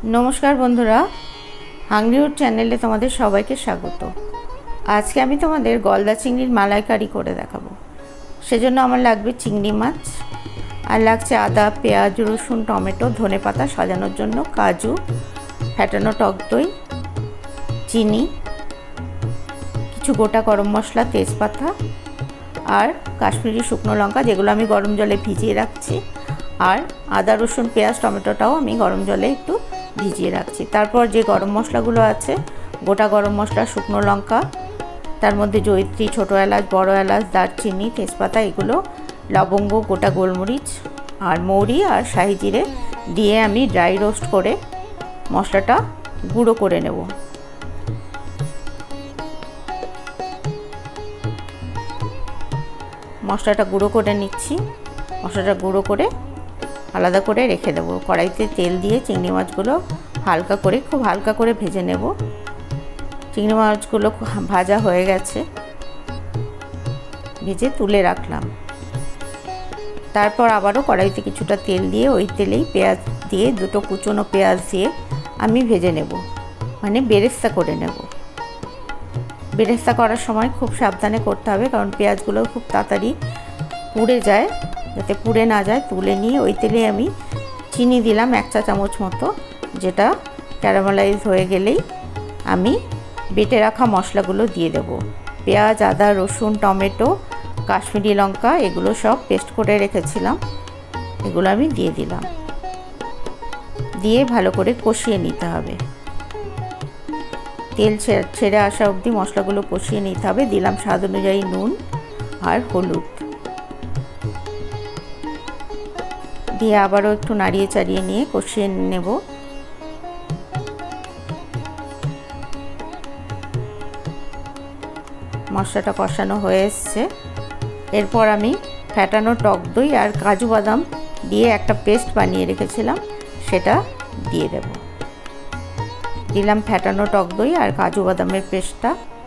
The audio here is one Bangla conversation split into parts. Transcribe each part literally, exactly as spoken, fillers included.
नमस्कार बंधुरा हांग्री फूड चैनेले तुम्हादेर सबाइके स्वागत। आज के आमी तुम्हादेर गलदा चिंगड़िर मालाइकारी करे देखाबो। सेजोन्नो आमार लागबे चिंगड़ी माछ आर लागछे आदा पेঁয়াজ रसुन टमेटो धनेपाता साजानोर जोन्नो काजू फैटानो टक दई चीनी किछु गोटा गरम मशला तेजपाता और काश्मीरी शुकनो लंका जेगुलो आमी गरम जले भिजिए राखछि और आदा रसुन पेঁয়াজ टमेटोटाओ आमी गरम जले एकटु भिजिए राखछि। तारपर जे गरम मशलागुलो आछे गोटा गरम मशला शुकनो लंका तार मध्य जयित्री छोटो एलाच बड़ो एलाच दारचिनी तेजपाता एगुलो लवंग गोटा गोलमरिच और मौरी और शाही जिरे दिए आमी ड्राई रोस्ट करे मशलाटा गुड़ो करे नेब। मशलाटा गुड़ो करे निচ্ছি। मशलाटा गुड़ो करे आलादा करे रेखे देव। कड़ाईते तेल दिए चिंगड़ी माछगुलो हालका करे खूब हालका करे भेजे नेब। चिंगड़ी माछगुलो भाजा हो गेछे भेजे तुले राखलाम। तारपर आबारो कड़ाईते किछुटा तेल दिए ओई तेलेई पेঁয়াজ दिए दुटो कुचोनो पेঁয়াজ दिए आमी भेजे नेब, माने बेरेस्ता करे नेब। बेरेस्ता करार समय खूब साबधाने करते हबे कारण पेঁয়াজगुलो खूब ताड़ाताड़ी पुड़े जाए, যাতে পুড়ে না যায়। তুলে নিয়ে ওই তেলে আমি চিনি দিলাম এক চা চামচ মতো, যেটা ক্যারামেলাইজ হয়ে গেলেই আমি বেটে রাখা মশলাগুলো দিয়ে দেব। পেঁয়াজ আদা রসুন টমেটো কাশ্মীরি লঙ্কা এগুলো সব পেস্ট করে রেখেছিলাম, এগুলো আমি দিয়ে দিলাম। দিয়ে ভালো করে কষিয়ে নিতে হবে। তেল ছেড়ে আসা অবধি মশলাগুলো কষিয়ে নিতে হবে। দিলাম স্বাদ অনুযায়ী নুন আর হলুদ দিয়ে আবারও একটু নাড়িয়ে চাড়িয়ে নিয়ে কষিয়ে নেব। মশলাটা কষানো হয়ে এসছে। এরপর আমি ফ্যাটানো টক দই আর কাজু বাদাম দিয়ে একটা পেস্ট বানিয়ে রেখেছিলাম সেটা দিয়ে দেব। দিলাম ফ্যাটানো টক দই আর কাজু বাদামের পেস্টটা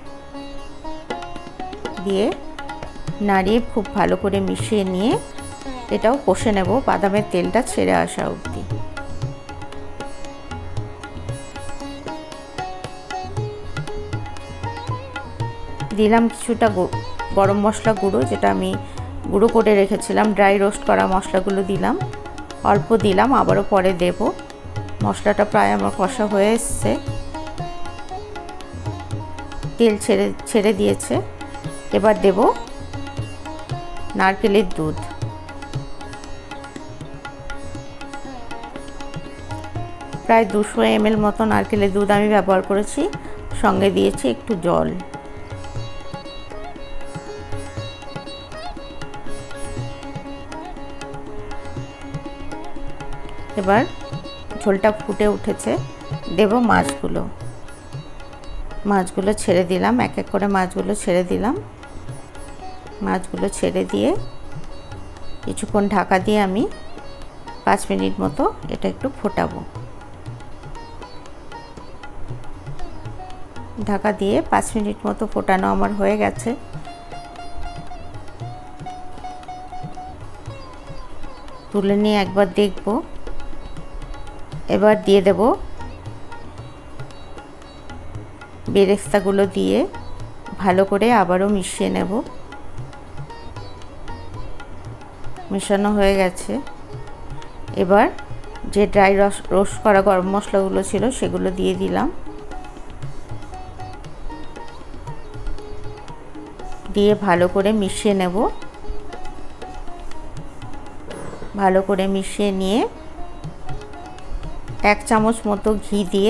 দিয়ে নাড়িয়ে খুব ভালো করে মিশিয়ে নিয়ে এটাও কষে নেব বাদামের তেলটা ছেড়ে আসা অবধি। দিলাম কিছুটা গরম মশলা গুঁড়ো, যেটা আমি গুঁড়ো করে রেখেছিলাম। ড্রাই রোস্ট করা মশলাগুলো দিলাম, অল্প দিলাম, আবারও পরে দেব। মশলাটা প্রায় আমার কষা হয়ে এসছে, তেল ছেড়ে ছেড়ে দিয়েছে। এবার দেব নারকেলের দুধ। প্রায় দুশো এম এল মতো নারকেলের দুধ আমি ব্যবহার করেছি, সঙ্গে দিয়েছি একটু জল। এবার ঝোলটা ফুটে উঠেছে, দেব মাছগুলো। মাছগুলো ছেড়ে দিলাম, এক এক করে মাছগুলো ছেড়ে দিলাম। মাছগুলো ছেড়ে দিয়ে কিছুক্ষণ ঢাকা দিয়ে আমি পাঁচ মিনিট মতো এটা একটু ফোটাবো। ঢাকা দিয়ে পাঁচ মিনিট মতো ফোটানো আমার হয়ে গেছে। তুলে নিয়ে একবার দেখব। এবার দিয়ে দেব বেরেস্তাগুলো দিয়ে ভালো করে আবারও মিশিয়ে নেব। মেশানো হয়ে গেছে। এবার যে ড্রাই রোস্ট করা গরম মশলাগুলো ছিল সেগুলো দিয়ে দিলাম। দিয়ে ভালো করে মিশিয়ে নেব। ভালো করে মিশিয়ে নিয়ে এক চামচ মতো ঘি দিয়ে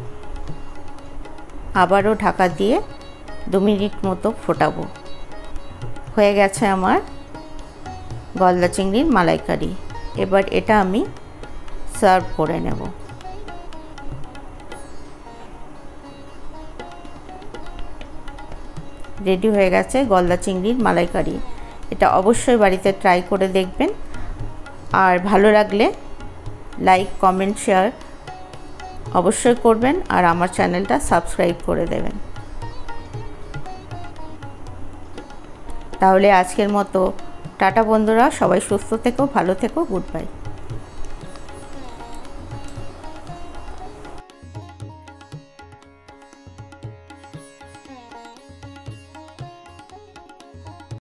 আবারও ঢাকা দিয়ে দু মিনিট মতো ফোটাবো। হয়ে গেছে আমার গলদা চিংড়ির মালাইকারি। এবার এটা আমি সার্ভ করে নেব। রেডি হয়ে গেছে গলদা চিংড়ির মালাইকারি। এটা অবশ্যই বাড়িতে ট্রাই করে দেখবেন। আর ভালো লাগলে লাইক কমেন্ট শেয়ার অবশ্যই করবেন আর আমার চ্যানেলটা সাবস্ক্রাইব করে দেবেন। তাহলে আজকের মতো টাটা বন্ধুরা, সবাই সুস্থ থেকো, ভালো থেকো, গুড বাই।